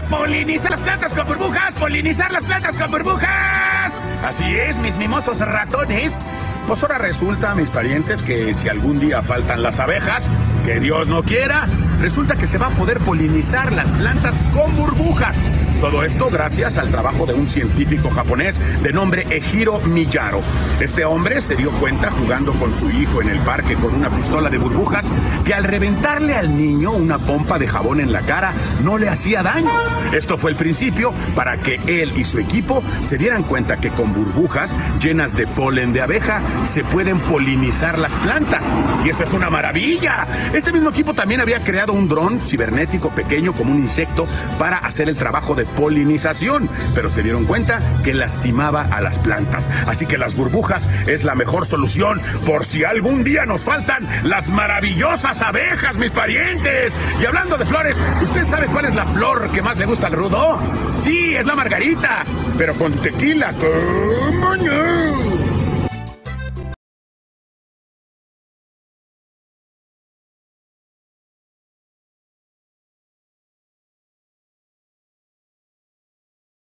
¡Polinizar las plantas con burbujas! ¡Polinizar las plantas con burbujas! Así es, mis mimosos ratones. Pues ahora resulta, mis parientes, que si algún día faltan las abejas, que Dios no quiera, resulta que se va a poder polinizar las plantas con burbujas. Todo esto gracias al trabajo de un científico japonés de nombre Ejiro Miyaro. Este hombre se dio cuenta jugando con su hijo en el parque con una pistola de burbujas que al reventarle al niño una pompa de jabón en la cara no le hacía daño. Esto fue el principio para que él y su equipo se dieran cuenta que con burbujas llenas de polen de abeja se pueden polinizar las plantas. Y eso es una maravilla. Este mismo equipo también había creado un dron cibernético pequeño como un insecto para hacer el trabajo de polinización, pero se dieron cuenta que lastimaba a las plantas. Así que las burbujas es la mejor solución por si algún día nos faltan las maravillosas abejas, mis parientes. Y hablando de flores, ¿usted sabe cuál es la flor que más le gusta al rudo? Sí, es la margarita, pero con tequila. ¿Cómo no?